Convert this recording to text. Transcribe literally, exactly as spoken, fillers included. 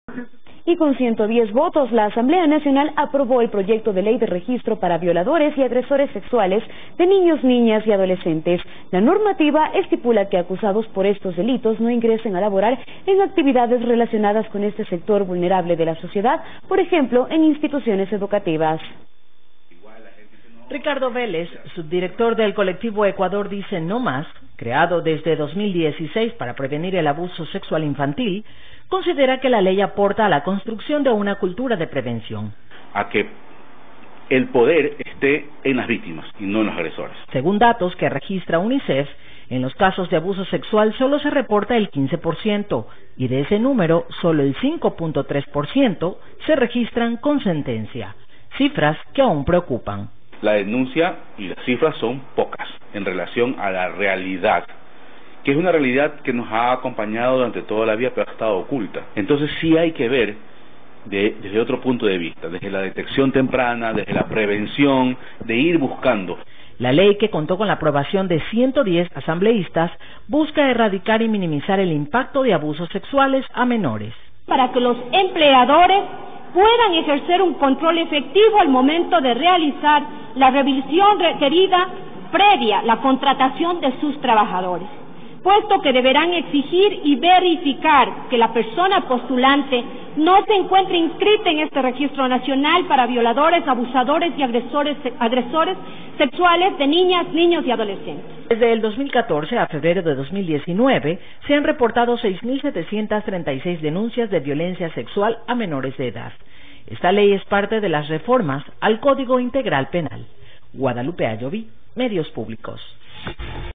Y con ciento diez votos, la Asamblea Nacional aprobó el proyecto de ley de registro para violadores y agresores sexuales de niños, niñas y adolescentes. La normativa estipula que acusados por estos delitos no ingresen a laborar en actividades relacionadas con este sector vulnerable de la sociedad, por ejemplo, en instituciones educativas. Ricardo Vélez, subdirector del colectivo Ecuador Dice No Más, creado desde dos mil dieciséis para prevenir el abuso sexual infantil, considera que la ley aporta a la construcción de una cultura de prevención. A que el poder esté en las víctimas y no en los agresores. Según datos que registra UNICEF, en los casos de abuso sexual solo se reporta el quince por ciento y de ese número solo el cinco punto tres por ciento se registran con sentencia, cifras que aún preocupan. La denuncia y las cifras son pocas en relación a la realidad, que es una realidad que nos ha acompañado durante toda la vida, pero ha estado oculta. Entonces sí hay que ver de, desde otro punto de vista, desde la detección temprana, desde la prevención, de ir buscando. La ley, que contó con la aprobación de ciento diez asambleístas, busca erradicar y minimizar el impacto de abusos sexuales a menores. Para que los empleadores puedan ejercer un control efectivo al momento de realizar la revisión requerida previa a la contratación de sus trabajadores, puesto que deberán exigir y verificar que la persona postulante no se encuentre inscrita en este registro nacional para violadores, abusadores y agresores, agresores sexuales de niñas, niños y adolescentes. Desde el dos mil catorce a febrero de dos mil diecinueve se han reportado seis mil setecientas treinta y seis denuncias de violencia sexual a menores de edad. Esta ley es parte de las reformas al Código Integral Penal. Guadalupe Ayoví, Medios Públicos.